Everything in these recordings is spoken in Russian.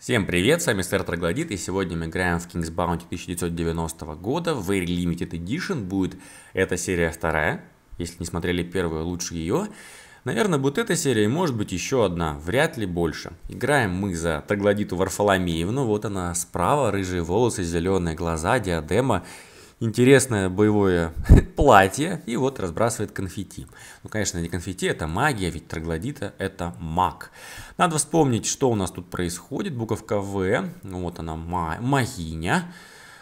Всем привет, с вами Сэр Троглодит, и сегодня мы играем в King's Bounty 1990 года, Very Limited Edition, будет эта серия вторая, если не смотрели первую, лучше ее. Наверное, будет эта серия, и может быть еще одна, вряд ли больше. Играем мы за Троглодиту Варфоломеевну, вот она справа, рыжие волосы, зеленые глаза, диадема. Интересное боевое платье, и вот разбрасывает конфетти. Ну, конечно, не конфетти, это магия, ведь Троглодита это маг. Надо вспомнить, что у нас тут происходит. Буковка В, вот она, магиня.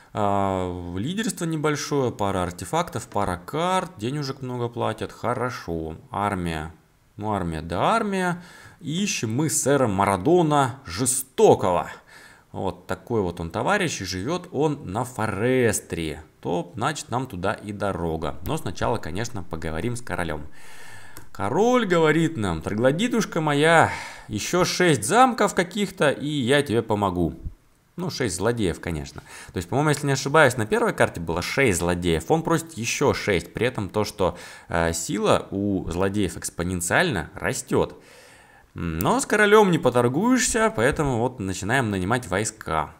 Лидерство небольшое, пара артефактов, пара карт, денежек много платят, хорошо. Армия, ну армия да армия. Ищем мы сэра Марадона Жестокого. Вот такой вот он товарищ, и живет он на Форестре. То, значит, нам туда и дорога. Но сначала, конечно, поговорим с королем. Король говорит нам: Троглодитушка моя, еще 6 замков каких-то, и я тебе помогу. Ну, 6 злодеев, конечно. То есть, по-моему, если не ошибаюсь, на первой карте было 6 злодеев. Он просит еще 6. При этом то, что сила у злодеев экспоненциально растет. Но с королем не поторгуешься, поэтому вот начинаем нанимать войска.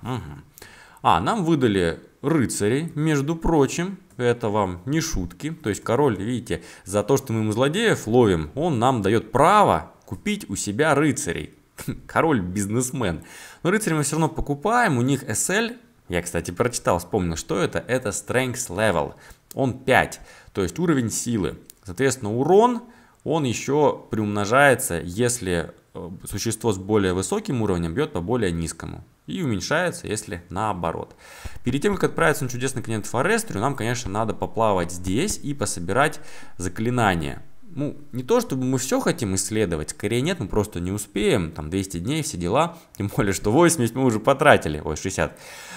Нам выдали рыцарей, между прочим, это вам не шутки. То есть король, видите, за то, что мы ему злодеев ловим, он нам дает право купить у себя рыцарей. Король бизнесмен. Но рыцарей мы все равно покупаем, у них SL, я, кстати, прочитал, вспомнил, что это Strength Level, он 5, то есть уровень силы. Соответственно, урон, он еще приумножается, если существо с более высоким уровнем бьет по более низкому. И уменьшается, если наоборот. Перед тем, как отправиться на чудесный континент Форестрию, нам, конечно, надо поплавать здесь и пособирать заклинания. Ну, не то, чтобы мы все хотим исследовать, скорее нет, мы просто не успеем. Там 200 дней, все дела. Тем более, что 80 мы уже потратили. Ой, 60.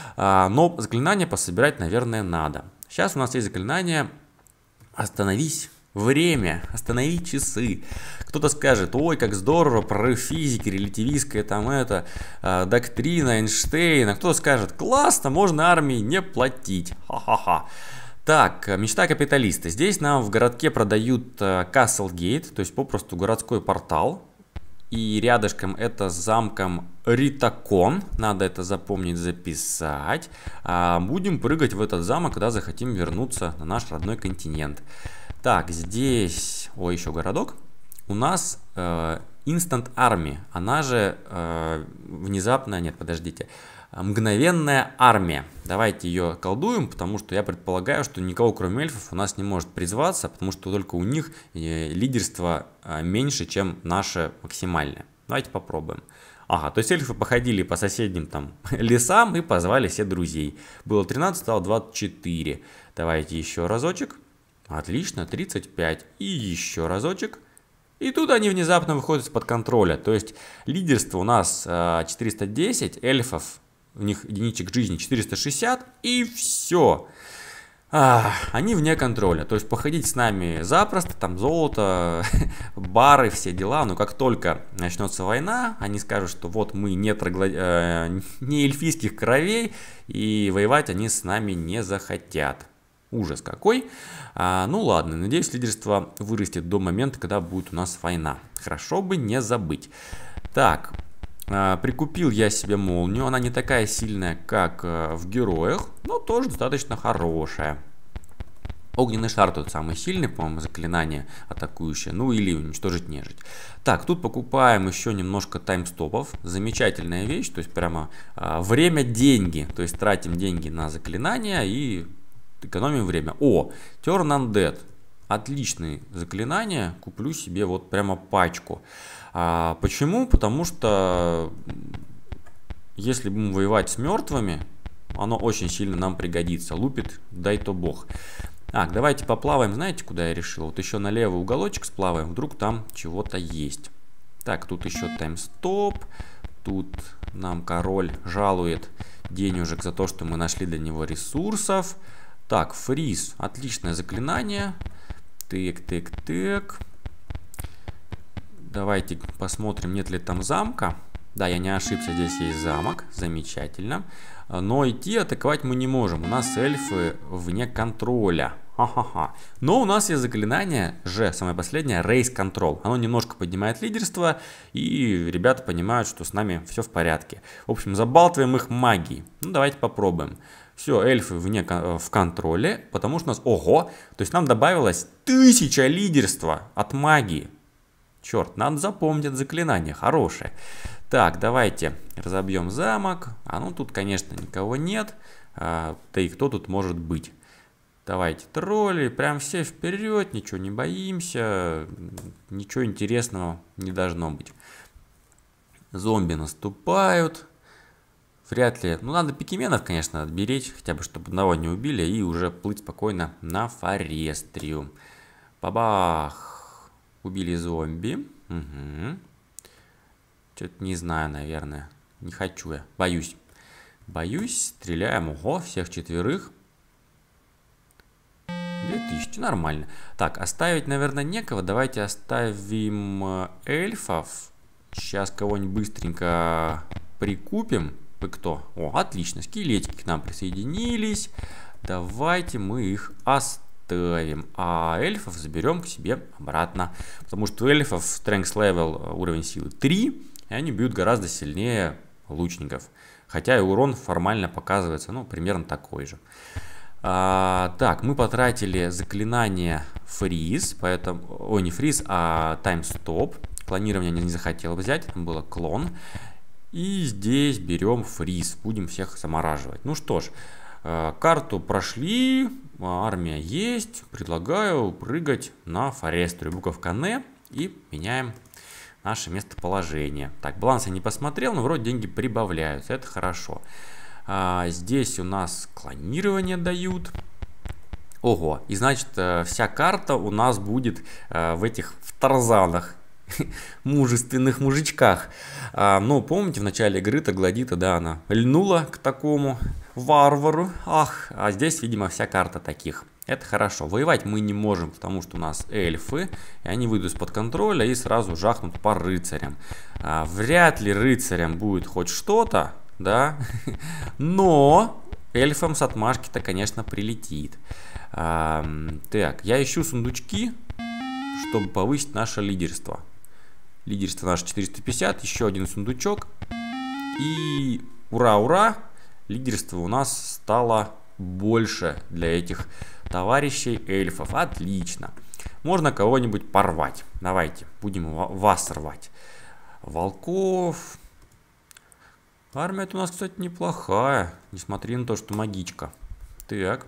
Но заклинания пособирать, наверное, надо. Сейчас у нас есть заклинание «Остановись». Время, останови часы. Кто-то скажет: ой, как здорово, прорыв физики, релятивистская там это, доктрина Эйнштейна. Кто-то скажет: классно, можно армии не платить. Ха-ха-ха. Так, мечта капиталиста. Здесь нам в городке продают Каслгейт, то есть попросту городской портал. И рядышком это с замком Ритакон. Надо это запомнить, записать. Будем прыгать в этот замок, когда захотим вернуться на наш родной континент. Так, здесь, еще городок. У нас Instant Army, она же внезапная, нет, подождите, мгновенная армия. Давайте ее колдуем, потому что я предполагаю, что никого, кроме эльфов, у нас не может призваться, потому что только у них лидерство меньше, чем наше максимальное. Давайте попробуем. То есть эльфы походили по соседним там лесам и позвали все друзей. Было 13, стало 24. Давайте еще разочек. Отлично, 35. И еще разочек. И тут они внезапно выходят из-под контроля. То есть лидерство у нас 410, эльфов, у них единичек жизни 460. И все. Они вне контроля. То есть походить с нами запросто, там золото, бары, все дела. Но как только начнется война, они скажут, что вот мы не эльфийских кровей, и воевать они с нами не захотят. Ужас какой. Ну ладно, надеюсь, лидерство вырастет до момента, когда будет у нас война. Хорошо бы не забыть. Так, прикупил я себе молнию. Она не такая сильная, как в героях, но тоже достаточно хорошая. Огненный шар тот самый сильный, по-моему, заклинание атакующее. Ну или уничтожить нежить. Так, тут покупаем еще немножко таймстопов. Замечательная вещь. То есть прямо время деньги. То есть тратим деньги на заклинания и экономим время. Turn Undead. Отличное заклинание. Куплю себе вот прямо пачку. Почему? Потому что если будем воевать с мертвыми, оно очень сильно нам пригодится. Лупит, дай то бог. Так, давайте поплаваем. Знаете, куда я решил? Вот еще на левый уголочек сплаваем. Вдруг там чего-то есть. Так, тут еще таймстоп. Тут нам король жалует денежек за то, что мы нашли для него ресурсов. Так, фриз. Отличное заклинание. Тык. Давайте посмотрим, нет ли там замка. Да, я не ошибся, здесь есть замок. Замечательно. Но идти атаковать мы не можем. У нас эльфы вне контроля. Ха-ха-ха. Но у нас есть заклинание Ж, самое последнее, Race Control. Оно немножко поднимает лидерство, и ребята понимают, что с нами все в порядке. В общем, забалтываем их магией. Ну, давайте попробуем. Все, эльфы в контроле, потому что у нас... Ого! То есть нам добавилось 1000 лидерства от магии. Черт, надо запомнить это заклинание, хорошее. Так, давайте разобьем замок. А ну тут, конечно, никого нет. Да и кто тут может быть? Давайте тролли, прям все вперед, ничего не боимся. Ничего интересного не должно быть. Зомби наступают. Вряд ли. Ну, надо пикеменов, конечно, отберечь, хотя бы, чтобы одного не убили, и уже плыть спокойно на Форестрию. Бабах! Убили зомби. Угу. Что-то не знаю, наверное. Не хочу я. Боюсь. Боюсь. Стреляем. Ого, всех 4. 2000. Нормально. Так, оставить, наверное, некого. Давайте оставим эльфов. Сейчас кого-нибудь быстренько прикупим. Вы кто? О, отлично. Скелетики к нам присоединились. Давайте мы их оставим. А эльфов заберем к себе обратно. Потому что у эльфов strength level уровень силы 3. И они бьют гораздо сильнее лучников. Хотя и урон формально показывается, ну, примерно такой же. Так, мы потратили заклинание фриз. Поэтому... Ой, не фриз, а таймстоп. Клонирование не захотел взять. Там было клон. И здесь берем фриз. Будем всех замораживать. Ну что ж. Карту прошли, армия есть. Предлагаю прыгать на Форестрию. Буковка Н и меняем наше местоположение. Так, баланс я не посмотрел, но вроде деньги прибавляются. Это хорошо. Здесь у нас клонирование дают. Ого, и значит вся карта у нас будет в этих Тарзанах. Мужественных мужичках. Но помните, в начале игры Троглодита, да, она льнула к такому варвару. Ах, а здесь, видимо, вся карта таких. Это хорошо. Воевать мы не можем, потому что у нас эльфы, и они выйдут из-под контроля и сразу жахнут по рыцарям. Вряд ли рыцарям будет хоть что-то, да, но эльфам с отмашки-то, конечно, прилетит. Так, я ищу сундучки, чтобы повысить наше лидерство. Лидерство наше 450, еще один сундучок. И ура-ура, лидерство у нас стало больше для этих товарищей эльфов. Отлично. Можно кого-нибудь порвать. Давайте, будем вас рвать. Волков. Армия-то у нас, кстати, неплохая. Несмотря на то, что магичка. Так.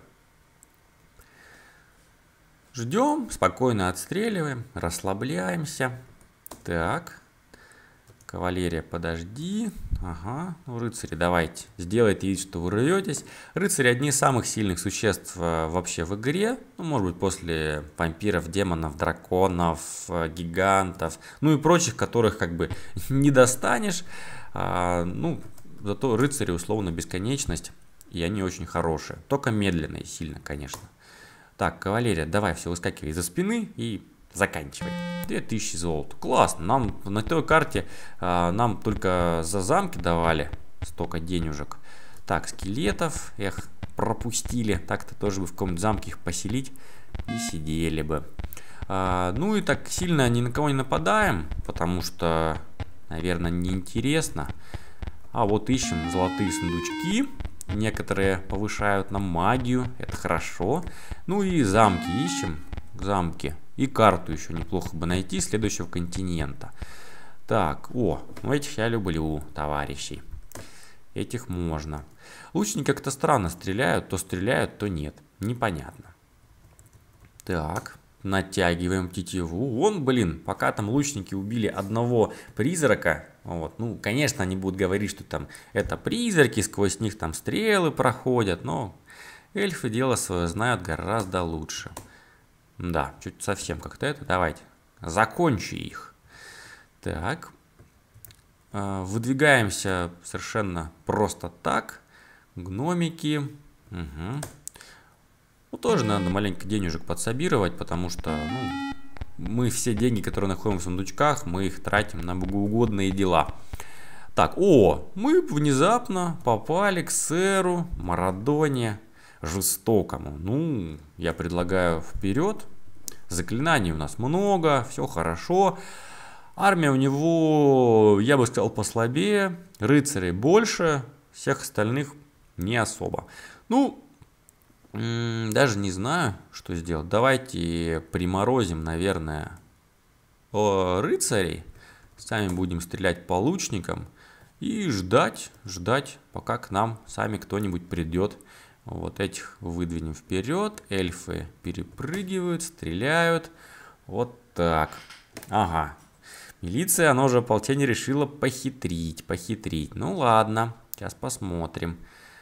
Ждем, спокойно отстреливаем, расслабляемся. Так, кавалерия, подожди. Ага, ну, рыцари, давайте, сделайте вид, что вы рветесь. Рыцари одни из самых сильных существ вообще в игре. Ну, может быть, после вампиров, демонов, драконов, гигантов. Ну и прочих, которых как бы не достанешь. Ну, зато рыцари условно бесконечность. И они очень хорошие. Только медленно и сильно, конечно. Так, кавалерия, давай все, выскакивай из-за спины и заканчивай. 2000 золота. Классно. Нам на той карте нам только за замки давали столько денежек. Так, скелетов. Эх, пропустили. Так-то тоже бы в каком-нибудь замке их поселить и сидели бы. Ну и так сильно ни на кого не нападаем, потому что, наверное, неинтересно. А вот ищем золотые сундучки. Некоторые повышают нам магию. Это хорошо. Ну и замки ищем. Замки. И карту еще неплохо бы найти следующего континента. Так, ну этих я люблю, товарищей. Этих можно. Лучники как-то странно стреляют, то нет. Непонятно. Так, натягиваем тетиву. Вон, блин, пока там лучники убили одного призрака. Вот, ну, конечно, они будут говорить, что там это призраки, сквозь них там стрелы проходят. Но эльфы дело свое знают гораздо лучше. Да, чуть совсем как-то это. Давайте, закончи их. Так. Выдвигаемся совершенно просто так. Гномики. Угу. Ну, тоже надо маленько денежек подсобировать, потому что, ну, мы все деньги, которые находим в сундучках, мы их тратим на богоугодные дела. Так, мы внезапно попали к сэру Марадоне. жестокому. Ну, я предлагаю вперед. Заклинаний у нас много, все хорошо. Армия у него, я бы сказал, послабее. Рыцарей больше, всех остальных не особо. Ну, даже не знаю, что сделать. Давайте приморозим, наверное, рыцарей. Сами будем стрелять по лучникам. И ждать, пока к нам сами кто-нибудь придет. Вот этих выдвинем вперед. Эльфы перепрыгивают, стреляют. Вот так. Ага. Милиция, она уже ополчение решила похитрить. Ну ладно, сейчас посмотрим.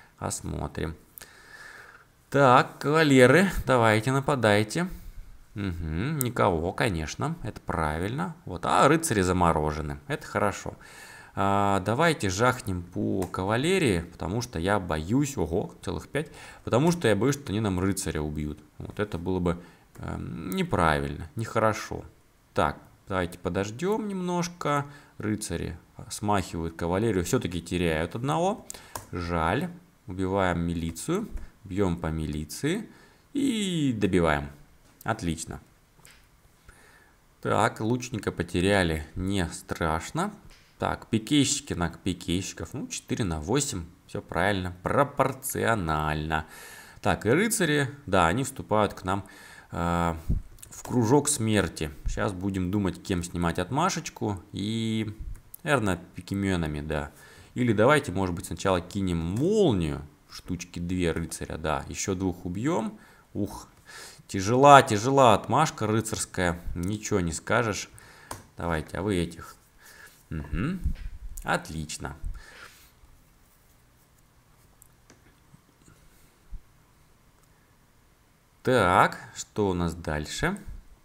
Так, кавалеры, давайте нападайте. Угу, никого, конечно, это правильно. Вот, а рыцари заморожены, это хорошо. Давайте жахнем по кавалерии, потому что я боюсь, ого, целых 5, потому что я боюсь, что они нам рыцаря убьют. Вот это было бы неправильно, нехорошо. Так, давайте подождем немножко. Рыцари смахивают кавалерию, все-таки теряют одного. Жаль, убиваем милицию, бьем по милиции и добиваем. Отлично. Так, лучника потеряли, не страшно. Так, пикейщики на пикейщиков. Ну, 4 на 8. Все правильно. Пропорционально. Так, и рыцари, да, они вступают к нам в кружок смерти. Сейчас будем думать, кем снимать отмашечку. И, наверное, пикеменами, да. Или давайте, может быть, сначала кинем молнию. Штучки 2 рыцаря, да. Еще 2 убьем. Ух, тяжела отмашка рыцарская. Ничего не скажешь. Давайте, а вы этих... Угу. Отлично. Так, что у нас дальше?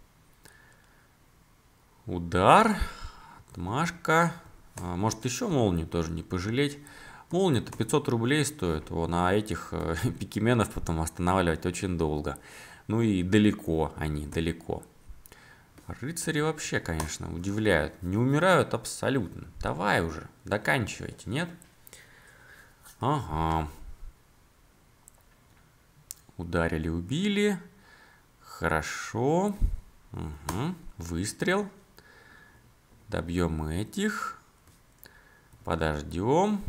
Удар, отмашка. Может еще молнию тоже не пожалеть. Молния-то 500 рублей стоит. Вон, а этих пикеменов потом останавливать очень долго. Ну и далеко они, далеко. Рыцари вообще, конечно, удивляют. Не умирают абсолютно. Давай уже, доканчивайте, нет? Ага. Ударили, убили. Хорошо. Угу. Выстрел. Добьем этих. Подождем.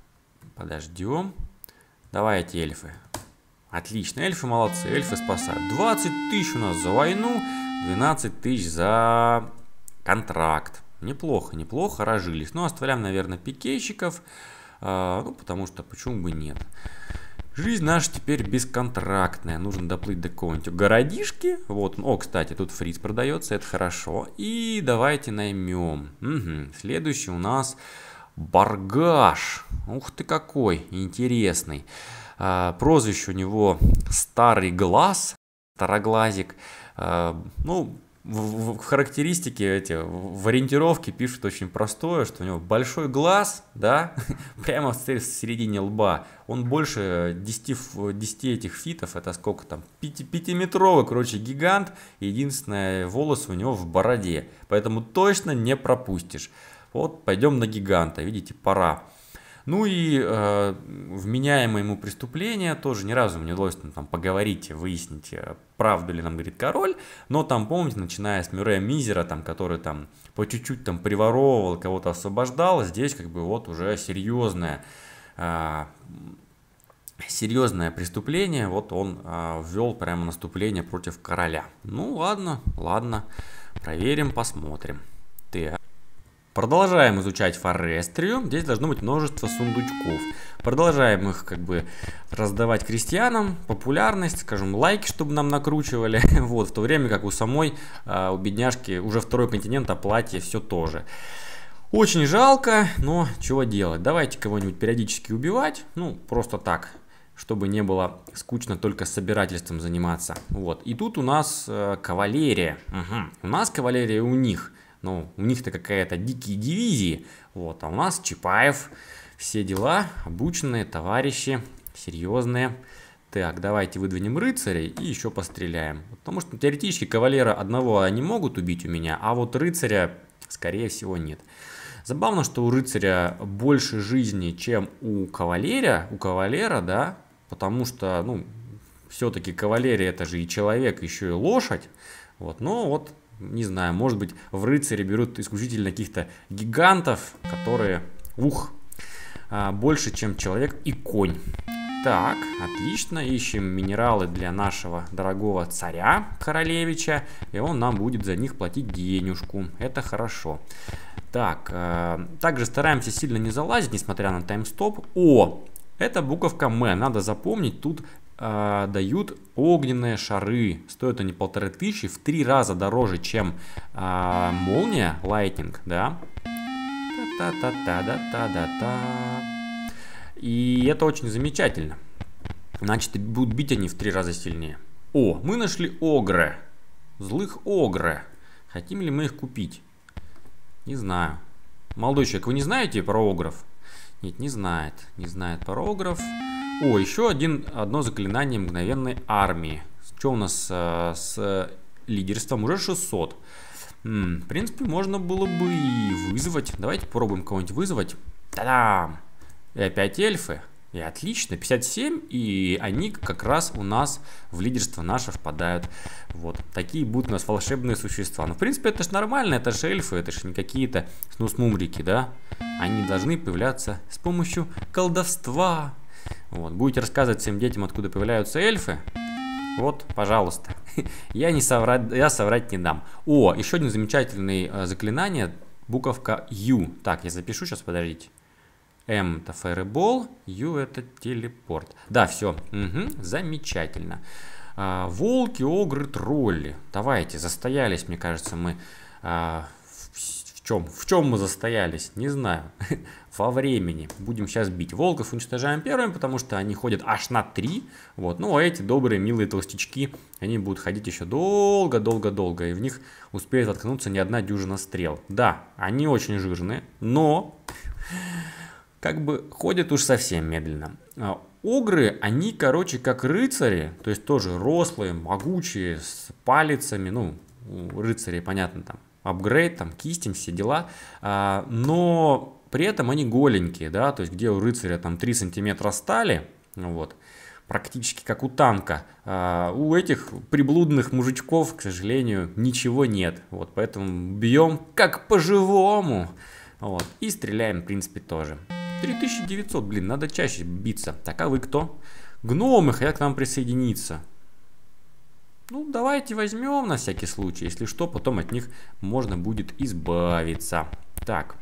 Давайте эльфы. Отлично, эльфы молодцы, эльфы спасают. 20 тысяч у нас за войну. 12 тысяч за контракт. Неплохо разжились. Ну, оставляем, наверное, пикейщиков. Ну, потому что почему бы нет. Жизнь наша теперь бесконтрактная. Нужно доплыть до какого-нибудь городишки. Вот. О, кстати, тут фриз продается. Это хорошо. И давайте наймем. Угу. Следующий у нас Баргаш. Ух ты какой интересный. Прозвище у него Старый Глаз. Староглазик. Ну, в характеристике в ориентировке пишут очень простое, что у него большой глаз, да, прямо в середине лба. Он больше 10 этих фитов, это сколько там, 5-метровый, короче, гигант. Единственное, волосы у него в бороде, поэтому точно не пропустишь. Вот, пойдем на гиганта, видите, пора. Ну и вменяемое ему преступление, тоже ни разу мне удалось там поговорить, выяснить, правду ли нам говорит король, но там, помните, начиная с Мюррея Мизера, там, который там по чуть-чуть там приворовывал, кого-то освобождал, здесь как бы вот уже серьезное преступление, вот он ввел прямо наступление против короля. Ну ладно, проверим, посмотрим. Продолжаем изучать Форестрию. Здесь должно быть множество сундучков. Продолжаем их как бы раздавать крестьянам. Популярность, скажем, лайки, чтобы нам накручивали. Вот, в то время как у самой, у бедняжки, уже второй континент, а платье все тоже. Очень жалко, но чего делать? Давайте кого-нибудь периодически убивать. Ну, просто так, чтобы не было скучно только собирательством заниматься. Вот. И тут у нас кавалерия. Угу. У нас кавалерия, у них. Ну, у них-то какая-то дикие дивизии, вот, а у нас Чапаев, все дела, обученные товарищи, серьезные. Так, давайте выдвинем рыцарей и еще постреляем. Потому что теоретически кавалера одного они могут убить у меня, а вот рыцаря, скорее всего, нет. Забавно, что у рыцаря больше жизни, чем у кавалера, да, потому что, ну, все-таки кавалерия это же и человек, еще и лошадь. Вот, но вот, не знаю, может быть, в рыцаре берут исключительно каких-то гигантов, которые, больше, чем человек и конь. Так, отлично, ищем минералы для нашего дорогого царя, королевича, и он нам будет за них платить денежку, это хорошо. Так, также стараемся сильно не залазить, несмотря на таймстоп. Это буковка М, надо запомнить, тут дают огненные шары, стоят они 1500, в 3 раза дороже, чем молния, Lightning, да. Та-та-та-та-та-та-та. И это очень замечательно. Значит, будут бить они в 3 раза сильнее. Мы нашли огры. Злых огры. Хотим ли мы их купить? Не знаю. Молодой человек, вы не знаете про огров? Нет, не знает. Не знает про огров. Еще одно заклинание мгновенной армии. Что у нас с лидерством? Уже 600. В принципе, можно было бы и вызвать. Давайте попробуем кого-нибудь вызвать. Та-дам! И опять эльфы. И отлично, 57, и они как раз у нас в лидерство наше впадают. Вот, такие будут у нас волшебные существа. Но, в принципе, это ж нормально, это ж эльфы, это ж не какие-то снус-мумрики, да? Они должны появляться с помощью колдовства. Вот, будете рассказывать всем детям, откуда появляются эльфы? Вот, пожалуйста. Я соврать не дам. Еще один замечательное заклинание, буковка U. Так, я запишу сейчас, подождите. М это Fireball, U это телепорт. Да, все, замечательно. Волки, огры, тролли. Давайте, застоялись, мне кажется, мы. В чем мы застоялись? Не знаю. Во времени. Будем сейчас бить. Волков уничтожаем первыми, потому что они ходят аж на 3. Вот. Ну, а эти добрые, милые толстячки, они будут ходить еще долго-долго-долго. И в них успеет воткнуться не одна дюжина стрел. Да, они очень жирные, но как бы ходят уж совсем медленно. Огры, они, короче, как рыцари, то есть тоже рослые, могучие, с палицами, ну, у рыцарей, понятно, там, апгрейд, там, кистень, все дела, но при этом они голенькие, да, то есть где у рыцаря там 3 сантиметра стали, вот, практически как у танка, у этих приблудных мужичков, к сожалению, ничего нет, вот, поэтому бьем как по-живому, вот, и стреляем, в принципе, тоже. 3900, блин, надо чаще биться. Так, а вы кто? Гномы хотят к нам присоединиться. Ну, давайте возьмем на всякий случай. Если что, потом от них можно будет избавиться. Так.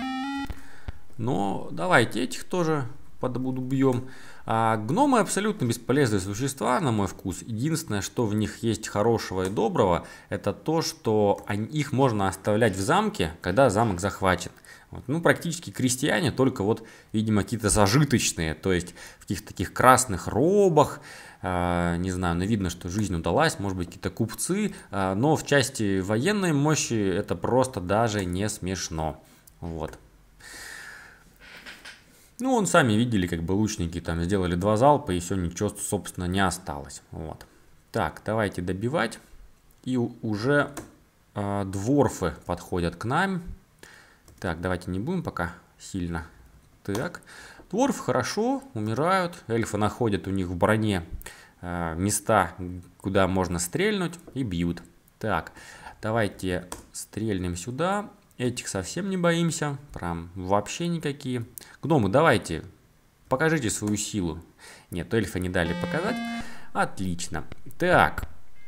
Но давайте этих тоже подбьем. Гномы абсолютно бесполезные существа, на мой вкус. Единственное, что в них есть хорошего и доброго, это то, что их можно оставлять в замке, когда замок захвачен. Вот. Ну, практически крестьяне, только вот, видимо, какие-то зажиточные, то есть в каких-то таких красных робах, не знаю, но видно, что жизнь удалась, может быть, какие-то купцы, но в части военной мощи это просто даже не смешно. Вот. Ну, вон сами видели, как бы лучники там сделали 2 залпа, и все, ничего, собственно, не осталось. Вот. Так, давайте добивать. И уже дворфы подходят к нам. Так, давайте не будем пока сильно. Так, дворфы хорошо, умирают. Эльфы находят у них в броне места, куда можно стрельнуть, и бьют. Так, давайте стрельнем сюда. Этих совсем не боимся, прям вообще никакие. Гномы, давайте, покажите свою силу. Нет, эльфы не дали показать. Отлично. Так.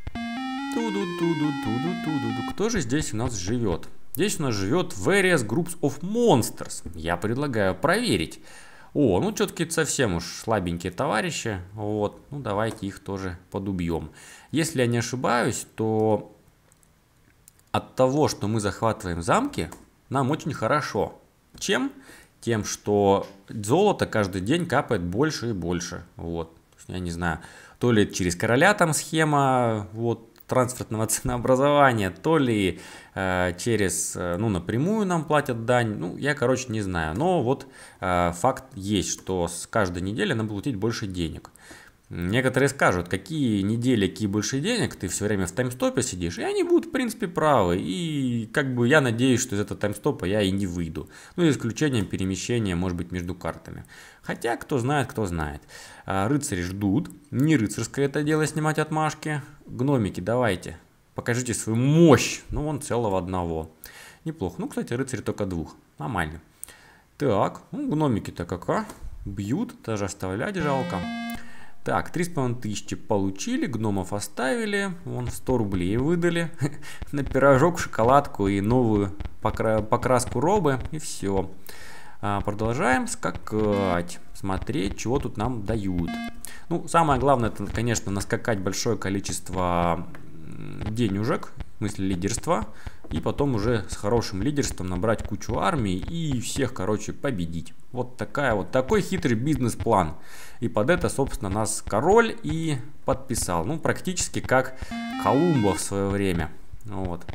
Кто же здесь у нас живет? Здесь у нас живет Various Groups of Monsters. Я предлагаю проверить. Ну что-то какие-то совсем уж слабенькие товарищи. Вот, ну давайте их тоже подубьем. Если я не ошибаюсь, то от того, что мы захватываем замки, нам очень хорошо. Чем? Тем, что золото каждый день капает больше и больше. Вот. Я не знаю, то ли через короля там схема вот, трансфертного ценообразования, то ли через, ну, напрямую нам платят дань. Ну, я, короче, не знаю. Но вот факт есть, что с каждой недели нам платить больше денег. Некоторые скажут, какие недели, какие больше денег, ты все время в таймстопе сидишь, и они будут, в принципе, правы. И как бы я надеюсь, что из этого таймстопа я и не выйду. Ну, за исключением перемещения, может быть, между картами. Хотя, кто знает, кто знает. Рыцари ждут. Не рыцарское это дело снимать отмашки. Гномики, давайте, покажите свою мощь. Ну, вон целого одного. Неплохо. Ну, кстати, рыцари только двух. Нормально. Так, ну, гномики-то кака. Бьют, даже оставлять жалко. Так, 3500 получили, гномов оставили, вон 100 рублей выдали на пирожок, шоколадку и новую покраску робы, и все. Продолжаем скакать, смотреть, чего тут нам дают. Ну, самое главное, это, конечно, наскакать большое количество денежек, в смысле лидерства, и потом уже с хорошим лидерством набрать кучу армий и всех, короче, победить. Вот такой хитрый бизнес-план. И под это, собственно, нас король и подписал. Ну, практически как Колумба в свое время. Вот.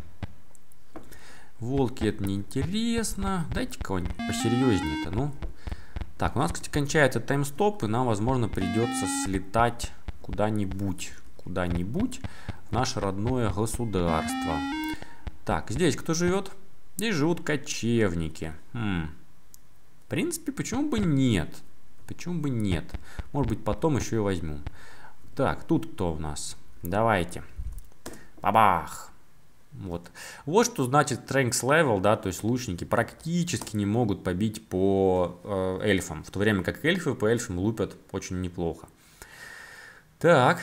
Волки, это неинтересно. Дайте кого-нибудь посерьезнее-то, ну. Так, у нас, кстати, кончается таймстоп, и нам, возможно, придется слетать куда-нибудь в наше родное государство. Так, здесь кто живет? Здесь живут кочевники. В принципе, почему бы нет? Почему бы нет? Может быть, потом еще и возьму. Так, тут кто у нас? Давайте. Бабах! Вот. Вот что значит strength level, да, то есть лучники практически не могут побить по эльфам, в то время как эльфы по эльфам лупят очень неплохо. Так.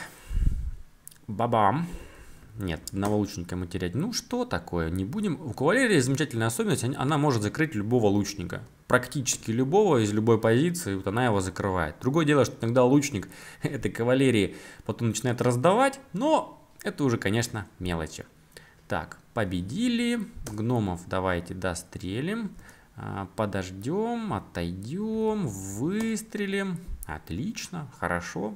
Бабам. Нет, одного лучника мы терять. Ну, что такое? Не будем. У кавалерии замечательная особенность, она может закрыть любого лучника. Практически любого, из любой позиции, вот она его закрывает. Другое дело, что иногда лучник этой кавалерии потом начинает раздавать, но это уже, конечно, мелочи. Так, победили. Гномов давайте дострелим. Подождем, отойдем, выстрелим. Отлично, хорошо.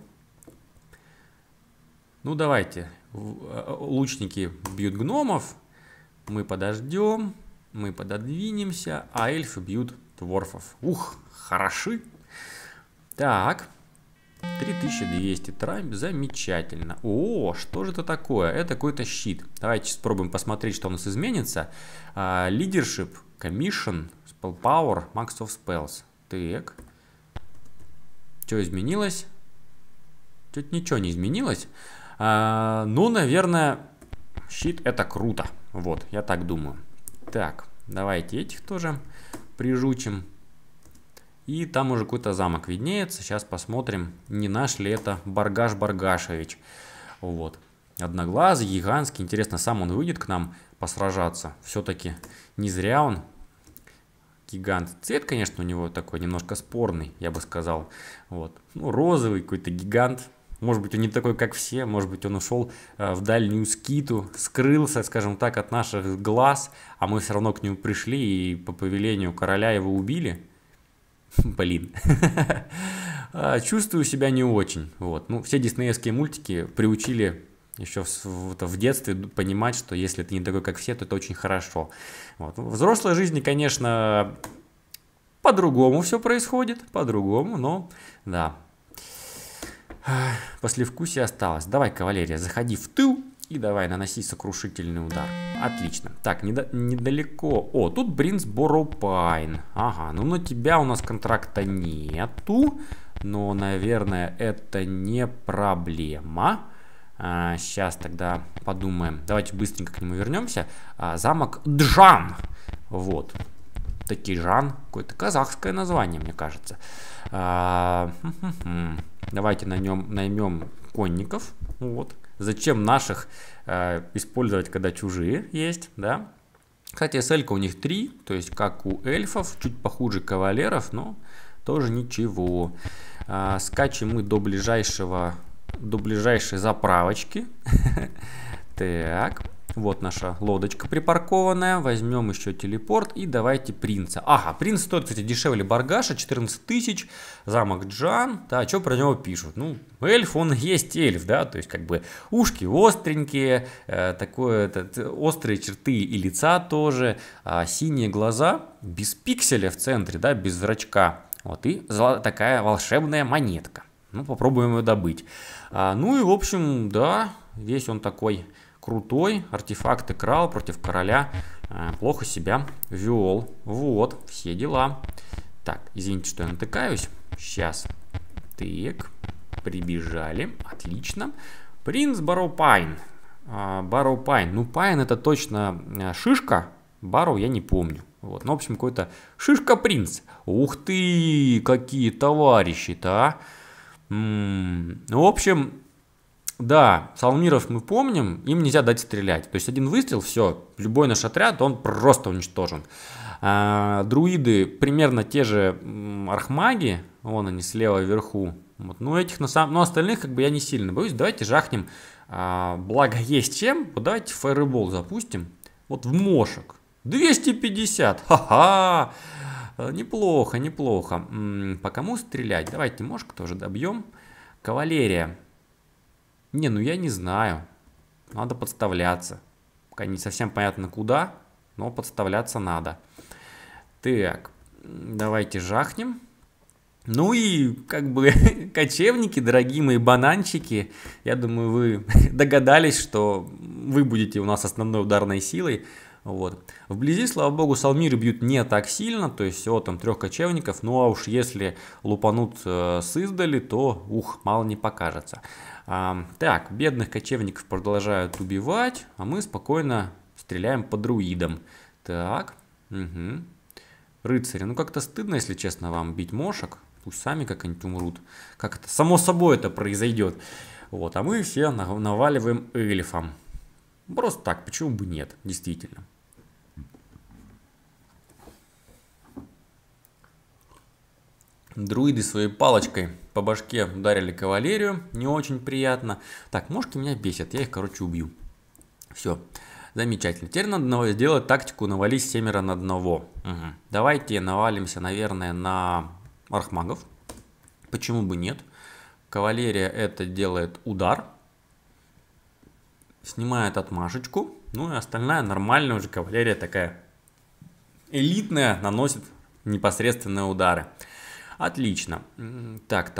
Ну, давайте. Лучники бьют гномов. Мы подождем, мы пододвинемся, а эльфы бьют дворфов. Ух, хороши. Так. 3200 трайм, замечательно. О, что же это такое? Это какой-то щит. Давайте спробуем посмотреть, что у нас изменится. Leadership, Commission, Spell Power, Max of Spells. Так. Что изменилось? Тут ничего не изменилось. Ну, наверное, щит это круто. Вот, я так думаю. Так, давайте этих тоже прижучим. И там уже какой-то замок виднеется. Сейчас посмотрим, не наш ли это Баргаш Баргашевич. Вот. Одноглазый, гигантский. Интересно, сам он выйдет к нам посражаться. Все-таки не зря он гигант. Цвет, конечно, у него такой немножко спорный, я бы сказал. Вот. Ну, розовый какой-то гигант. Может быть, он не такой, как все. Может быть, он ушел в дальнюю скиту, скрылся, скажем так, от наших глаз. А мы все равно к нему пришли и по повелению короля его убили. Блин. Чувствую себя не очень. Вот. Ну, все диснеевские мультики приучили еще в детстве понимать, что если ты не такой, как все, то это очень хорошо. Вот. В взрослой жизни, конечно, по-другому все происходит. По-другому, но да. Послевкусие осталось. Давай, кавалерия, заходи в тыл и давай наноси сокрушительный удар. Отлично. Так, недалеко. О, тут Бринсборо Пайн. Ага, ну на тебя у нас контракта нету. Но, наверное, это не проблема. Сейчас тогда подумаем. Давайте быстренько к нему вернемся. Замок Джан. Вот. Такижан. Какое-то казахское название, мне кажется. Давайте наймем конников. Вот. Зачем наших использовать, когда чужие есть, да? Кстати, СЛ-ка у них 3, то есть как у эльфов, чуть похуже кавалеров, но тоже ничего. Скачем мы до ближайшей заправочки. Так. Вот наша лодочка припаркованная. Возьмем еще телепорт и давайте принца. Ага, принц стоит, кстати, дешевле Баргаша, 14 тысяч. Замок Джан. Да, что про него пишут? Ну, эльф, он есть эльф, да, то есть как бы ушки остренькие, острые черты и лица тоже, синие глаза, без пикселя в центре, да, без зрачка. Вот, и такая волшебная монетка. Ну, попробуем его добыть. Ну и, в общем, да, весь он такой крутой. Артефакты крал против короля. Плохо себя вел. Вот, все дела. Так, извините, что я натыкаюсь. Сейчас. Так, прибежали. Отлично. Принц Барроу-Пайн. Барроу-Пайн. Ну, Пайн это точно шишка. Барроу я не помню. Вот. Ну, в общем, какой-то шишка-принц. Ух ты, какие товарищи-то, а. В общем, да, Салмиров мы помним, им нельзя дать стрелять. То есть один выстрел, все, любой наш отряд, он просто уничтожен. Друиды примерно те же архмаги, вон они слева вверху. Вот. Но этих но остальных как бы я не сильно боюсь. Давайте жахнем. Благо есть чем. Вот давайте фаербол запустим. Вот в мошек. 250. Ха-ха. Неплохо, неплохо. По кому стрелять? Давайте мошек тоже добьем. Кавалерия. Не, ну я не знаю. Надо подставляться. Пока не совсем понятно куда, но подставляться надо. Так, давайте жахнем. Ну и как бы кочевники, дорогие мои бананчики, я думаю, вы догадались, что вы будете у нас основной ударной силой. Вот. Вблизи, слава богу, салмиры бьют не так сильно, то есть всего там 3 кочевников, ну а уж если лупанут с издали, то мало не покажется. Так, бедных кочевников продолжают убивать, а мы спокойно стреляем по друидам. Так, угу. Рыцари, ну как-то стыдно, если честно, вам бить мошек, пусть сами как-нибудь умрут, как это само собой это произойдет. Вот, а мы все наваливаем эльфам. Просто так, почему бы нет, действительно. Друиды своей палочкой по башке ударили кавалерию, не очень приятно. Так, мошки меня бесят, я их, короче, убью. Все, замечательно. Теперь надо сделать тактику навались 7 на 1. Угу. Давайте навалимся, наверное, на архмагов. Почему бы нет? Кавалерия это делает удар. Снимает отмашечку. Ну и остальная нормальная уже кавалерия такая элитная, наносит непосредственные удары. Отлично. Так.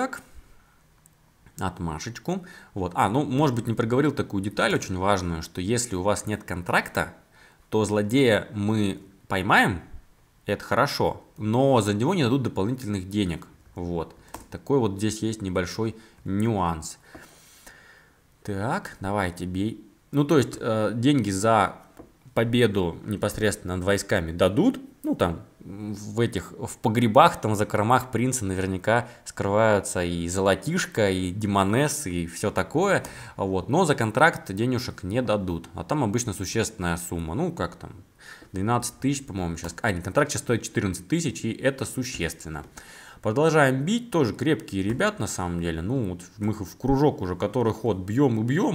Отмашечку. Вот. Ну, может быть, не проговорил такую деталь очень важную, что если у вас нет контракта, то злодея мы поймаем, это хорошо, но за него не дадут дополнительных денег. Вот. Такой вот здесь есть небольшой нюанс. Так, давайте бей. Ну, то есть, деньги за победу непосредственно над войсками дадут. Ну, там, в погребах, там, за кормах принца наверняка скрываются и золотишко, и демонесс, и все такое. Вот. Но за контракт денежек не дадут. А там обычно существенная сумма. Ну, как там, 12 тысяч, по-моему, сейчас. Нет, контракт сейчас стоит 14 тысяч, и это существенно. Продолжаем бить, тоже крепкие ребят на самом деле. Ну, вот мы в кружок уже который ход бьем и бьем,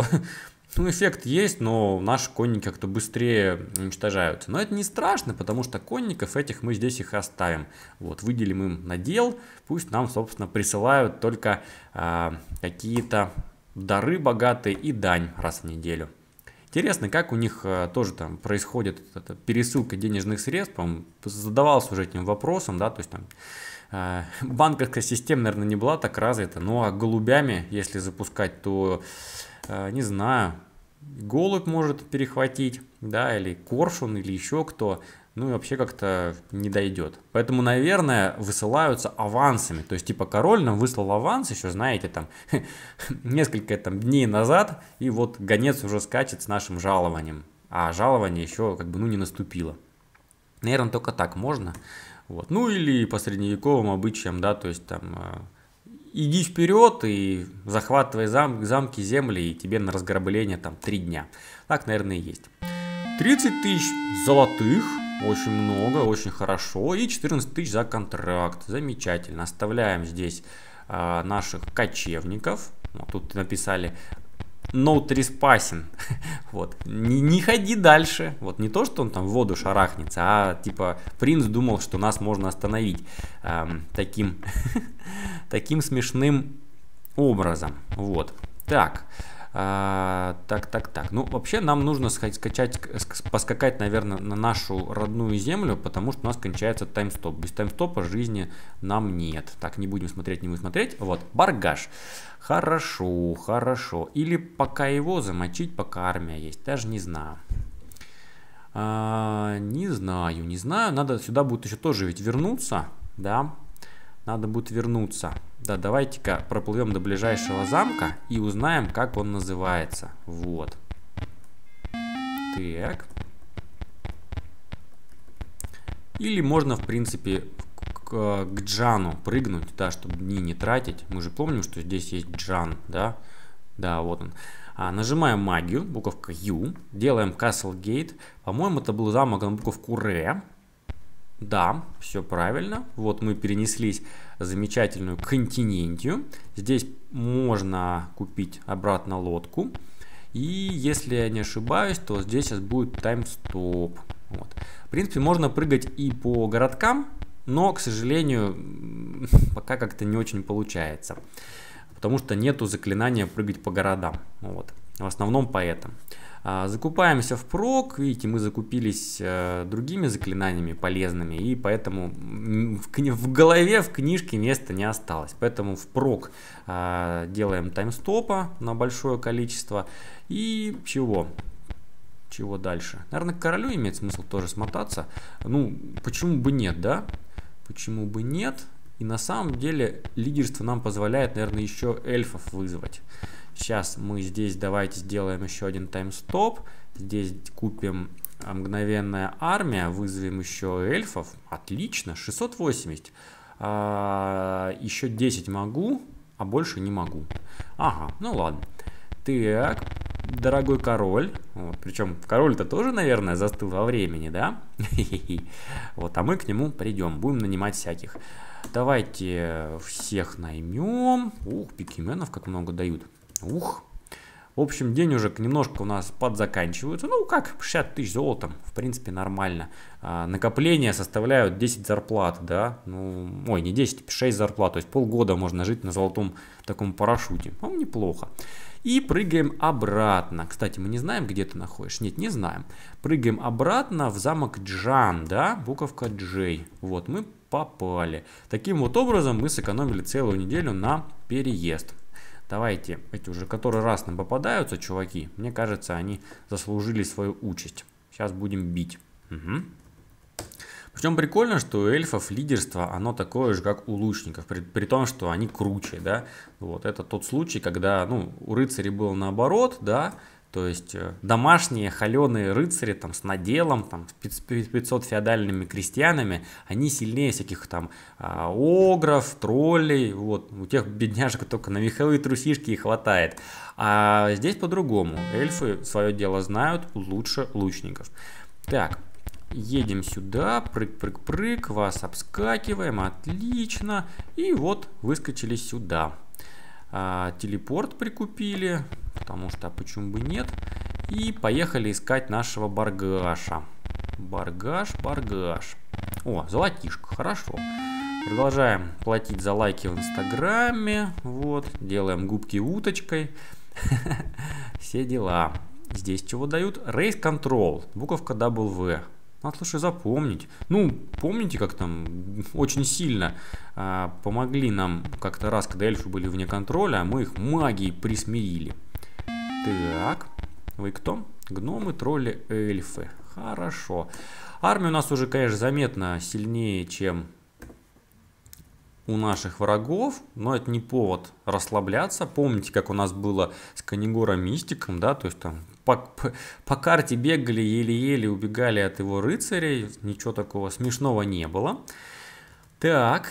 ну, эффект есть, но наши конники как-то быстрее уничтожаются. Но это не страшно, потому что конников этих мы здесь их оставим. Вот, выделим им надел, пусть нам, собственно, присылают только какие-то дары богатые и дань раз в неделю. Интересно, как у них тоже там происходит эта пересылка денежных средств. Задавался уже этим вопросом, да, то есть там банковская система, наверное, не была так развита. Ну, а голубями, если запускать, то, не знаю, голубь может перехватить, да, или коршун, или еще кто. Ну, и вообще как-то не дойдет. Поэтому, наверное, высылаются авансами. То есть, типа, король нам выслал аванс, еще, знаете, там, несколько там дней назад, и вот гонец уже скачет с нашим жалованием. А жалование еще, как бы, ну, не наступило. Наверное, только так можно. Вот. Ну, или по средневековым обычаям, да, то есть, там, иди вперед и захватывай замки, земли, и тебе на разграбление, там, 3 дня. Так, наверное, и есть. 30 тысяч золотых. Очень много, очень хорошо. И 14 тысяч за контракт. Замечательно. Оставляем здесь наших кочевников. Вот тут написали no trespassing. Вот. Не ходи дальше. Вот не то, что он там в воду шарахнется, а типа принц думал, что нас можно остановить таким смешным образом. Вот. Так. Так. Ну, вообще нам нужно поскакать, наверное, на нашу родную землю, потому что у нас кончается таймстоп. Без таймстопа жизни нам нет. Так, не будем смотреть. Вот, Баргаш. Хорошо. Или пока его замочить, пока армия есть. Даже не знаю. Не знаю. Надо сюда будет еще тоже ведь вернуться, да? Надо будет вернуться. Да, давайте-ка проплывем до ближайшего замка и узнаем, как он называется. Вот. Так. Или можно, в принципе, к Джану прыгнуть, да, чтобы дни не тратить. Мы же помним, что здесь есть Джан, да? Да, вот он. Нажимаем магию, буковка U, делаем Castle Gate. По-моему, это был замок на буковку Р. Да, все правильно. Вот мы перенеслись в замечательную континентию. Здесь можно купить обратно лодку. И если я не ошибаюсь, то здесь сейчас будет таймстоп. Вот. В принципе, можно прыгать и по городкам, но, к сожалению, пока как-то не очень получается. Потому что нету заклинания прыгать по городам. Вот. В основном поэтому. Закупаемся впрок. Видите, мы закупились другими заклинаниями полезными. И поэтому в голове, в книжке места не осталось. Поэтому впрок делаем таймстопа на большое количество. И чего? Чего дальше? Наверное, к королю имеет смысл тоже смотаться. Ну, почему бы нет, да? Почему бы нет? И на самом деле лидерство нам позволяет, наверное, еще эльфов вызвать. Сейчас мы здесь давайте сделаем еще один таймстоп. Здесь купим мгновенная армия, вызовем еще эльфов. Отлично, 680. Еще 10 могу, а больше не могу. Ага, ну ладно. Так, дорогой король. Вот, причем король-то тоже, наверное, застыл во времени, да? Вот, а мы к нему придем, будем нанимать всяких. Давайте всех наймем. Ух, пикименов как много дают. Ух. В общем, день уже немножко у нас подзаканчивается. Ну, как, 60 тысяч золотом. В принципе, нормально. Накопления составляют 10 зарплат, да. Ну, ой, не 10, 6 зарплат. То есть полгода можно жить на золотом таком парашюте. Ну, неплохо. И прыгаем обратно. Кстати, мы не знаем, где ты находишься. Нет, не знаем. Прыгаем обратно в замок Джан, да. Буковка J. Вот, мы попали. Таким вот образом мы сэкономили целую неделю на переезд. Давайте, эти уже который раз нам попадаются, чуваки. Мне кажется, они заслужили свою участь. Сейчас будем бить. Угу. Причем прикольно, что у эльфов лидерство, оно такое же, как у лучников. При том, что они круче, да. Вот, это тот случай, когда, ну, у рыцарей было наоборот, да. То есть домашние холеные рыцари там, с наделом, там, с 500 феодальными крестьянами, они сильнее всяких там огров, троллей. Вот. У тех бедняжек только на меховые трусишки и хватает. А здесь по-другому. Эльфы свое дело знают лучше лучников. Так, едем сюда, прыг-прыг-прыг, вас обскакиваем, отлично. И вот выскочили сюда. Телепорт прикупили, потому что почему бы нет. И поехали искать нашего Баргаша. Баргаш. О, золотишко, хорошо. Продолжаем платить за лайки в Инстаграме. Вот, делаем губки уточкой. Все дела. Здесь чего дают? Race Control, буковка W. Надо лучше запомнить. Ну, помните, как там очень сильно помогли нам как-то раз, когда эльфы были вне контроля, а мы их магией присмирили. Так, вы кто? Гномы, тролли, эльфы. Хорошо. Армия у нас уже, конечно, заметно сильнее, чем у наших врагов, но это не повод расслабляться. Помните, как у нас было с Канигором Мистиком, да, то есть там по карте бегали, еле-еле убегали от его рыцарей, ничего такого смешного не было. Так.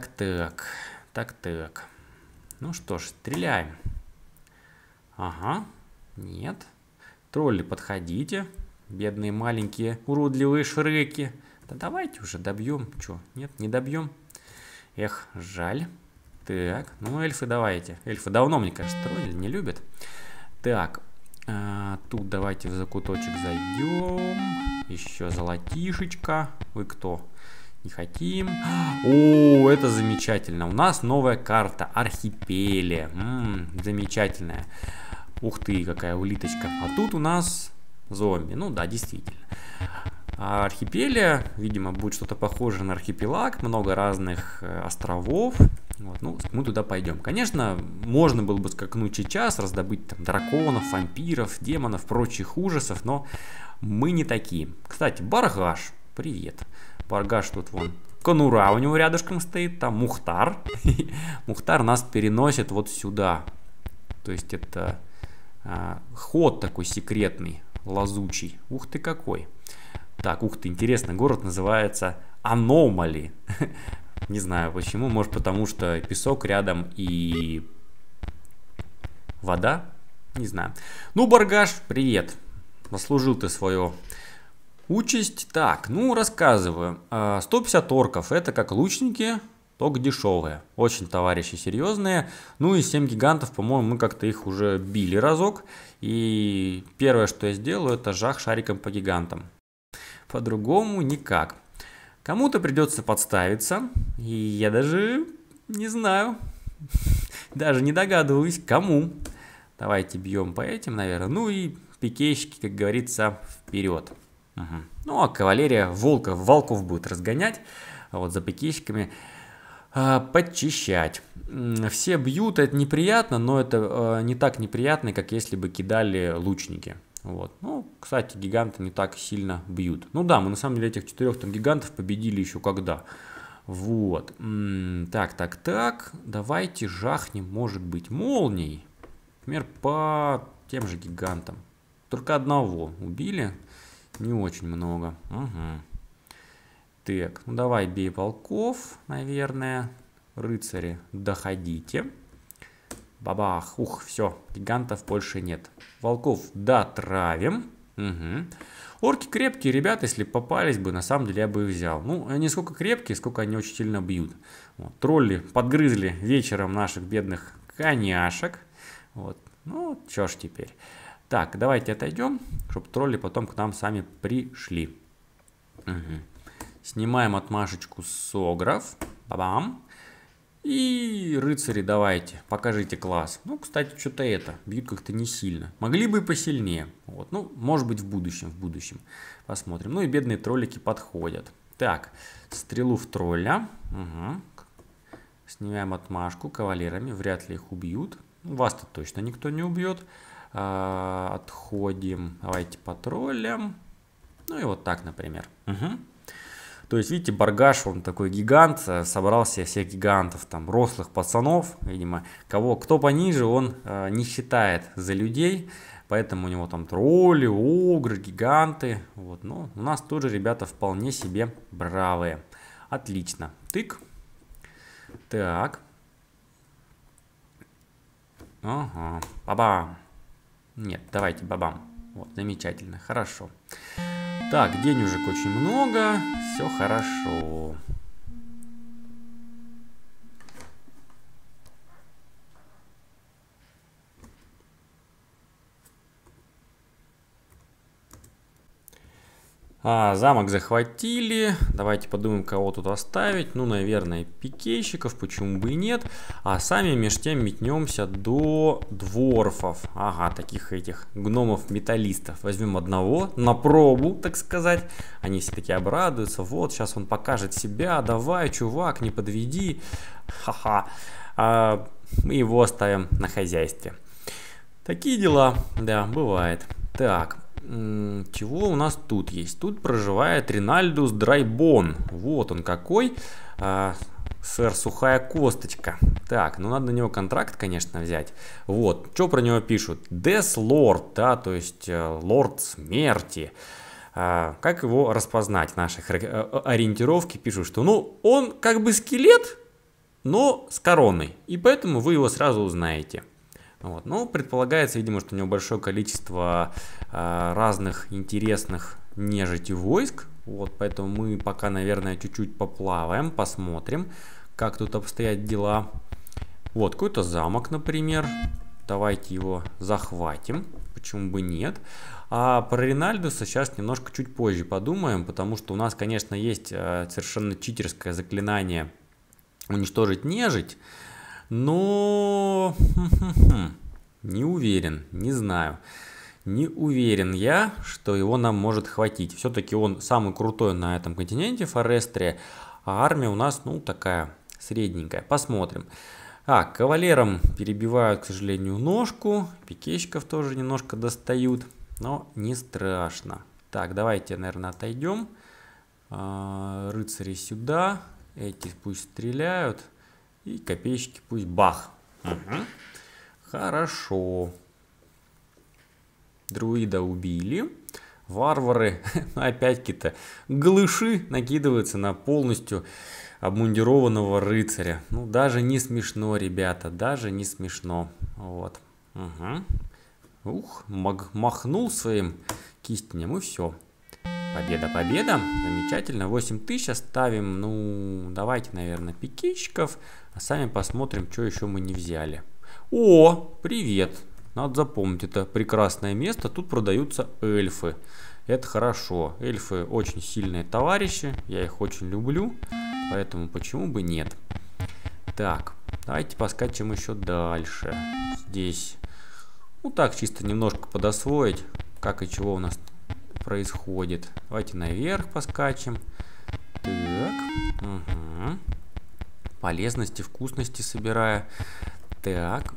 Ну что ж, стреляем. Ага, нет. Тролли, подходите, бедные маленькие уродливые шреки. Да давайте уже добьем. Че, нет, не добьем? Эх, жаль. Так, ну эльфы давайте. Эльфы давно, мне кажется, тролли не любят. Так, тут давайте в закуточек зайдем. Еще золотишечка. Вы кто? Не хотим. О, это замечательно. У нас новая карта. Архипелия. Замечательная. Ух ты, какая улиточка. А тут у нас зомби. Ну да, действительно. А архипелия, видимо, будет что-то похожее на архипелаг. Много разных островов. Вот, ну, мы туда пойдем. Конечно, можно было бы скакнуть сейчас, раздобыть там драконов, вампиров, демонов, прочих ужасов, но мы не такие. Кстати, Баргаш, привет. Баргаш тут вон. Конура у него рядышком стоит, там Мухтар. Мухтар нас переносит вот сюда. То есть это ход такой секретный, лазучий. Ух ты какой. Так, ух ты, интересно, город называется Аномали. Не знаю почему, может потому что песок рядом и вода, не знаю. Ну, Баргаш, привет, заслужил ты свою участь. Так, ну, рассказываю. 150 орков, это как лучники, только дешевые. Очень товарищи серьезные. Ну и 7 гигантов, по-моему, мы как-то их уже били разок. И первое, что я сделаю, это жах шариком по гигантам. По-другому никак. Кому-то придется подставиться, и я даже не знаю, даже не догадываюсь, кому. Давайте бьем по этим, наверное. Ну и пикейщики, как говорится, вперед. Угу. Ну а кавалерия волков будет разгонять, а вот за пикейщиками подчищать. Все бьют, это неприятно, но это не так неприятно, как если бы кидали лучники. Вот. Ну, кстати, гиганты не так сильно бьют. Ну да, мы на самом деле этих 4 там гигантов победили еще когда. Вот. Так. Давайте жахнем, может быть, молнией. Например, по тем же гигантам. Только одного убили. Не очень много. Угу. Так, ну давай бей волков, наверное. Рыцари, доходите. Бабах, ух, все, гигантов больше нет. Волков дотравим. Угу. Орки крепкие ребята, если попались бы, на самом деле я бы их взял. Ну, они сколько крепкие, сколько они очень сильно бьют. Вот. Тролли подгрызли вечером наших бедных коняшек. Вот. Ну, чё ж теперь. Так, давайте отойдем, чтобы тролли потом к нам сами пришли. Угу. Снимаем отмашечку с огров. Бабам. И рыцари давайте, покажите класс. Ну, кстати, что-то бьют как-то не сильно. Могли бы и посильнее. Вот, ну, может быть в будущем. Посмотрим. Ну и бедные троллики подходят. Так, стрелу в тролля. Угу. Снимаем отмашку кавалерами, вряд ли их убьют. Вас-то точно никто не убьет. Отходим, давайте по троллям. Ну и вот так, например. Угу. То есть, видите, Баргаш, он такой гигант, собрал себе всех гигантов, там, рослых пацанов, видимо, кто пониже, он не считает за людей, поэтому у него там тролли, огры, гиганты, вот, но у нас тоже ребята вполне себе бравые. Отлично. Тык. Так. Ага, бабам. Нет, давайте бабам. Вот, замечательно, хорошо. Так, денежек очень много, все хорошо. Замок захватили. Давайте подумаем, кого тут оставить. Ну, наверное, пикейщиков, почему бы и нет. А сами меж тем метнемся до дворфов. Ага, таких этих гномов-металлистов. Возьмем одного на пробу, так сказать. Они все таки обрадуются. Вот, сейчас он покажет себя. Давай, чувак, не подведи. Ха-ха. Мы его оставим на хозяйстве. Такие дела, да, бывает. Так. Чего у нас тут есть? Тут проживает Ринальдус Драйбон. Вот он какой. Сэр Сухая Косточка. Так, ну надо на него контракт, конечно, взять. Вот, что про него пишут? Death Lord, да, то есть лорд смерти. Как его распознать? В наших ориентировке пишут, что ну он как бы скелет, но с короной. И поэтому вы его сразу узнаете. Вот. Ну, предполагается, видимо, что у него большое количество разных интересных нежити войск. Вот, поэтому мы пока, наверное, чуть-чуть поплаваем, посмотрим, как тут обстоят дела. Вот, какой-то замок, например. Давайте его захватим. Почему бы нет? А про Ринальдуса сейчас немножко чуть позже подумаем, потому что у нас, конечно, есть совершенно читерское заклинание уничтожить нежить. Но Не уверен, не знаю. Не уверен я, что его нам может хватить. Все-таки он самый крутой на этом континенте, Форестрия, а армия у нас, ну, такая средненькая. Посмотрим. Кавалерам перебивают, к сожалению, ножку. Пикейщиков тоже немножко достают, но не страшно. Так, давайте, наверное, отойдем. Рыцари сюда. Эти пусть стреляют. И копейщики пусть бах. Угу. Хорошо. Друида убили. Варвары, опять-таки-то, глыши накидываются на полностью обмундированного рыцаря. Ну, даже не смешно, ребята, даже не смешно. Вот. Угу. Махнул своим кистенем, и все. Победа, победа. Замечательно. 8000 оставим. Ну, давайте, наверное, пикейщиков. А сами посмотрим, что еще мы не взяли. О, привет. Надо запомнить, это прекрасное место. Тут продаются эльфы. Это хорошо. Эльфы очень сильные товарищи. Я их очень люблю. Поэтому почему бы нет? Так, давайте поскачем еще дальше. Здесь, ну так, чисто немножко подосвоить, как и чего у нас происходит. Давайте наверх поскачем. Так, угу. Полезности, вкусности собирая. Так.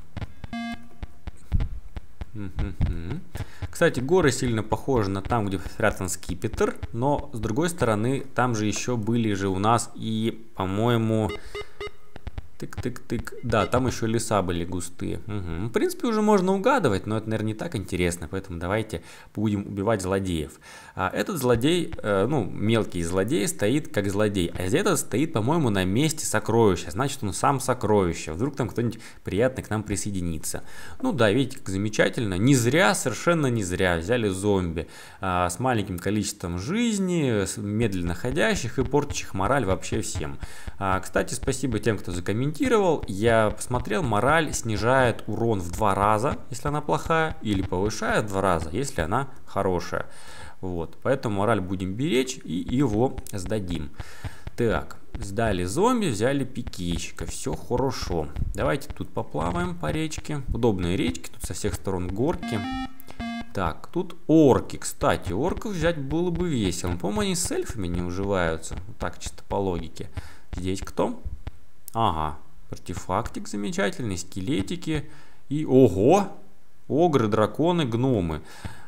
Кстати, горы сильно похожи на там, где спрятан скипетр, но с другой стороны, там же еще были же у нас и, по-моему, тык-тык-тык, да, там еще леса были густые. Угу. В принципе, уже можно угадывать, но это, наверное, не так интересно, поэтому давайте будем убивать злодеев. Этот злодей, ну, мелкий злодей стоит как злодей, а этот стоит, по-моему, на месте сокровища, значит, он сам сокровище. Вдруг там кто-нибудь приятный к нам присоединится. Ну да, видите, как замечательно. Не зря, совершенно не зря взяли зомби с маленьким количеством жизни, медленно ходящих и портящих мораль вообще всем. Кстати, спасибо тем, кто закомментировал. Я посмотрел, мораль снижает урон в 2 раза, если она плохая, или повышает в 2 раза, если она хорошая. Вот, поэтому мораль будем беречь и его сдадим. Так, сдали зомби, взяли пикейщика, все хорошо. Давайте тут поплаваем по речке. Удобные речки, тут со всех сторон горки. Так, тут орки. Кстати, орков взять было бы весело. По-моему, они с эльфами не уживаются. Вот так, чисто по логике. Здесь кто? Ага, артефактик замечательный, скелетики и... Ого! Огры, драконы, гномы.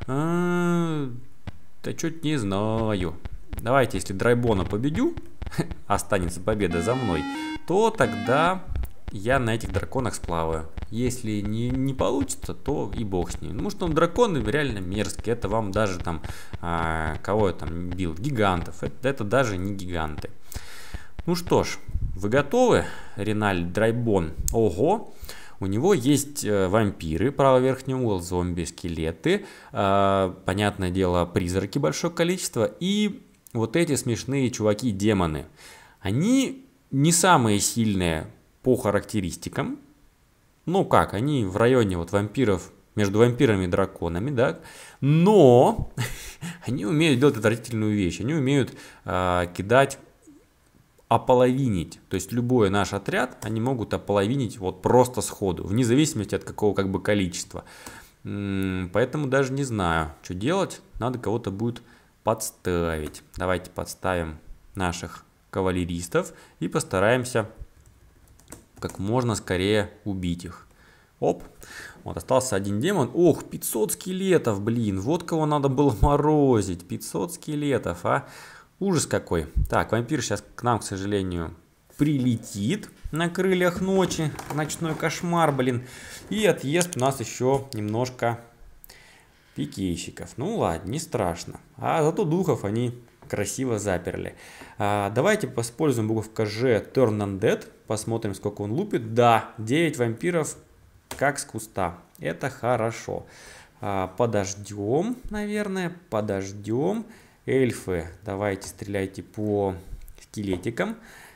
Да что-то не знаю. Давайте, если Драйбона победю, останется победа за мной, то тогда я на этих драконах сплаваю. Если не получится, то и бог с ним. Потому что драконы реально мерзкие. Это вам даже там... кого я там бил? Гигантов. Это даже не гиганты. Ну что ж, вы готовы, Ренальд Драйбон? Ого! У него есть вампиры, правый верхний угол, зомби, скелеты, понятное дело, призраки большое количество, и вот эти смешные чуваки-демоны. Они не самые сильные по характеристикам. Ну как, они в районе вот вампиров, между вампирами и драконами, да, но они умеют делать отвратительную вещь, они умеют кидать... ополовинить, то есть любой наш отряд они могут ополовинить вот просто сходу, вне зависимости от какого как бы количества. Поэтому даже не знаю, что делать, надо кого-то будет подставить. Давайте подставим наших кавалеристов и постараемся как можно скорее убить их. Оп, вот остался один демон. Ох, 500 скелетов, блин, вот кого надо было морозить, 500 скелетов, а. Ужас какой. Так, вампир сейчас к нам, к сожалению, прилетит на крыльях ночи. Ночной кошмар, блин. И отъест у нас еще немножко пикейщиков. Ну ладно, не страшно. А зато духов они красиво заперли. Давайте используем буковка G Turn Undead. Посмотрим, сколько он лупит. Да, 9 вампиров как с куста. Это хорошо. Подождем, наверное, подождем. Эльфы, давайте стреляйте по скелетикам.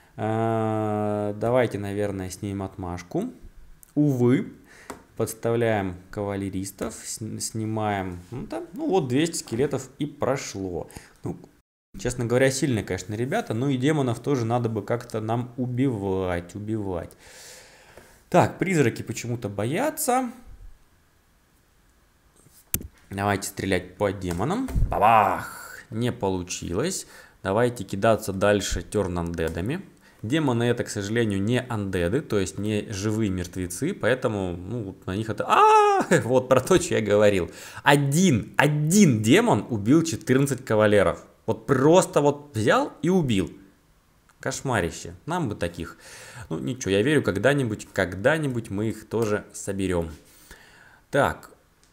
Давайте, наверное, снимем отмашку. Увы, подставляем кавалеристов, снимаем. Ну вот 200 скелетов и прошло. Ну, честно говоря, сильные, конечно, ребята. Ну и демонов тоже надо бы как-то нам убивать. Так, призраки почему-то боятся. Давайте стрелять по демонам. Бабах! Не получилось. Давайте кидаться дальше терн-андедами. Демоны это, к сожалению, не андеды, то есть не живые мертвецы, поэтому ну, на них это... Вот про то, что я говорил. Один демон убил 14 кавалеров. Вот просто вот взял и убил. Кошмарище. Нам бы таких. Ну ничего, я верю, когда-нибудь мы их тоже соберем. Так.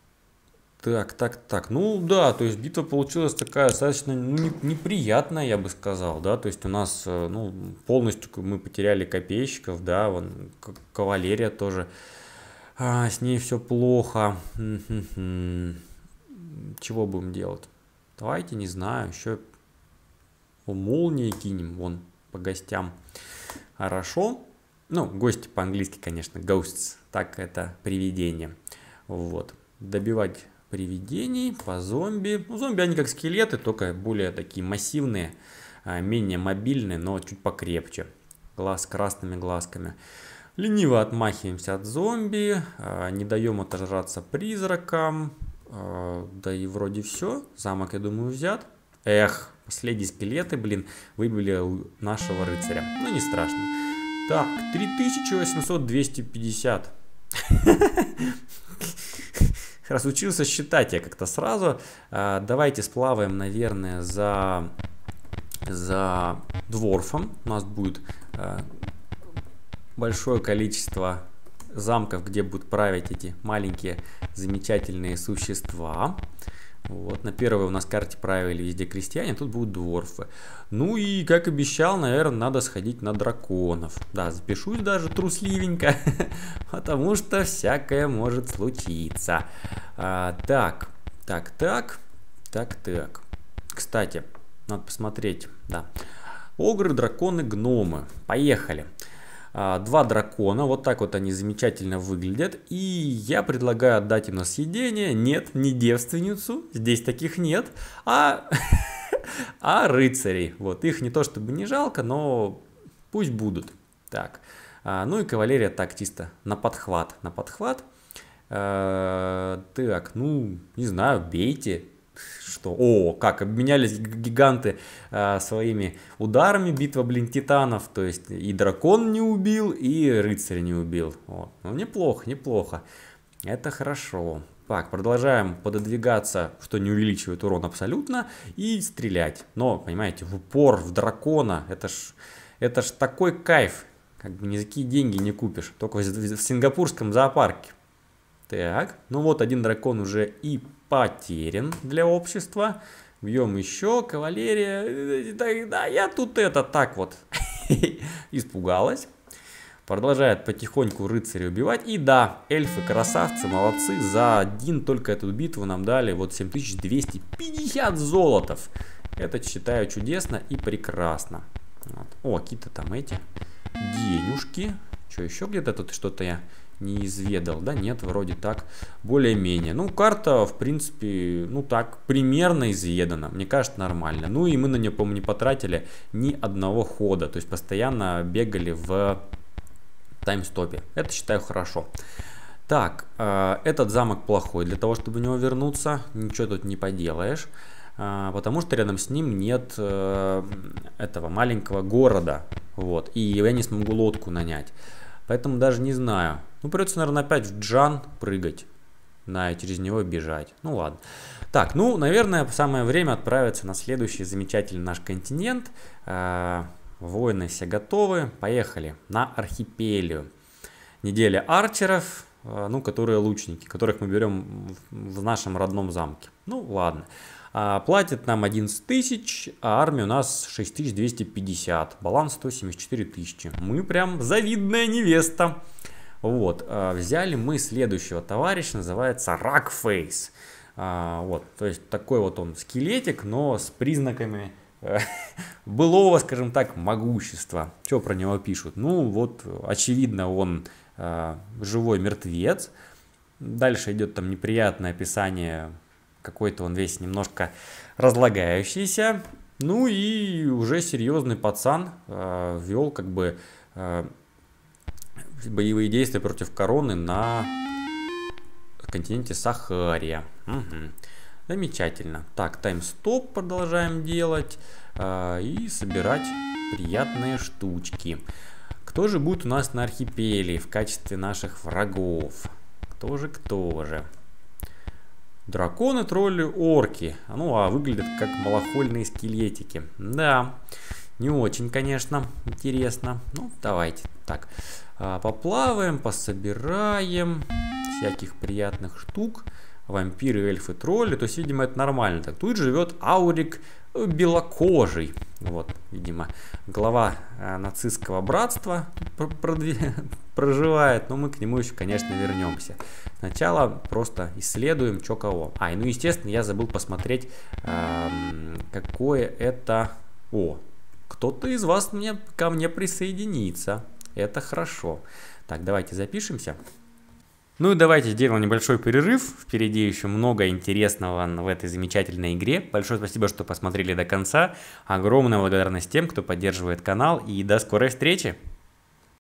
Ну да, то есть битва получилась такая достаточно неприятная, я бы сказал, да, то есть у нас, ну, полностью мы потеряли копейщиков, да, вон, кавалерия тоже, с ней все плохо. Чего будем делать? Давайте, не знаю, еще молнии кинем, вон, по гостям. Хорошо. Ну, гости по-английски, конечно, ghosts, так это привидение. Вот, добивать привидений по зомби. Ну, зомби они как скелеты, только более такие массивные, менее мобильные, но чуть покрепче. Глаз с красными глазками. Лениво отмахиваемся от зомби, не даем отожраться призракам. Да и вроде все. Замок, я думаю, взят. Эх, последние скелеты, блин, выбили у нашего рыцаря. Ну, не страшно. Так, 3800-250. Разучился считать я как-то сразу. Давайте сплаваем, наверное, за дворфом. У нас будет большое количество замков, где будут править эти маленькие замечательные существа. Вот, на первой у нас карте правили везде крестьяне, тут будут дворфы. Ну и, как обещал, наверное, надо сходить на драконов. Да, запишусь даже трусливенько, потому что всякое может случиться. Так. Кстати, надо посмотреть, да. Огры, драконы, гномы. Поехали. 2 дракона, вот так вот они замечательно выглядят. И я предлагаю отдать им на съедение. Нет, не девственницу, здесь таких нет, а рыцарей. Вот, их не то чтобы не жалко, но пусть будут. Так, ну и кавалерия так чисто на подхват. Так, ну, не знаю, бейте. Что? О, как обменялись гиганты своими ударами. Битва, блин, титанов. То есть и дракон не убил, и рыцарь не убил. Вот. Ну, неплохо. Это хорошо. Так, продолжаем пододвигаться, что не увеличивает урон абсолютно, и стрелять. Но, понимаете, в упор, в дракона, это ж такой кайф. Как бы ни за какие деньги не купишь. Только в сингапурском зоопарке. Так, ну вот один дракон уже и потерян для общества. Бьем еще, кавалерия. Да, я тут так вот испугалась. Продолжает потихоньку рыцаря убивать. И да, эльфы красавцы, молодцы. За один только эту битву нам дали вот 7250 золотов. Это считаю чудесно и прекрасно. Вот. О, какие-то там эти денежки. Что, еще где-то тут что-то я не изведал, да, нет, вроде так, более-менее. Ну, карта, в принципе, ну так, примерно изведана, мне кажется, нормально. Ну, и мы на нее, по-моему, не потратили ни одного хода, то есть постоянно бегали в таймстопе. Это считаю хорошо. Так, этот замок плохой, для того, чтобы в него вернуться, ничего тут не поделаешь, потому что рядом с ним нет этого маленького города, вот, и я не смогу лодку нанять. Поэтому даже не знаю. Ну, придется, наверное, опять в Джан прыгать. Да, и через него бежать. Ну, ладно. Так, ну, наверное, самое время отправиться на следующий замечательный наш континент. Воины все готовы. Поехали на Архипелию. Неделя арчеров, ну, которые лучники, которых мы берем в нашем родном замке. Ну, ладно. Платят нам 11 тысяч, а армия у нас 6250. Баланс 174 тысячи. Мы прям завидная невеста. Вот. Взяли мы следующего товарища, называется Ракфейс. Вот. То есть такой вот он скелетик, но с признаками былого, скажем так, могущества. Что про него пишут? Ну, вот, очевидно, он живой мертвец. Дальше идет там неприятное описание. Какой-то он весь немножко разлагающийся. Ну и уже серьезный пацан вел как бы боевые действия против короны на континенте Сахария. Угу. Замечательно. Так, тайм-стоп продолжаем делать и собирать приятные штучки. Кто же будет у нас на архипеле в качестве наших врагов? Кто же? Драконы, тролли, орки. Ну, а выглядят как малохольные скелетики. Да, не очень, конечно, интересно. Ну, давайте так. Поплаваем, пособираем всяких приятных штук. Вампиры, эльфы, тролли. То есть, видимо, это нормально. Так, тут живет Аурик Белокожий. Вот, видимо, глава нацистского братства проживает. Но мы к нему еще, конечно, вернемся. Сначала просто исследуем, что кого. И ну, естественно, я забыл посмотреть, какое это... О, кто-то из вас ко мне присоединится. Это хорошо. Так, давайте запишемся. Ну и давайте сделаем небольшой перерыв. Впереди еще много интересного в этой замечательной игре. Большое спасибо, что посмотрели до конца. Огромная благодарность тем, кто поддерживает канал. И до скорой встречи!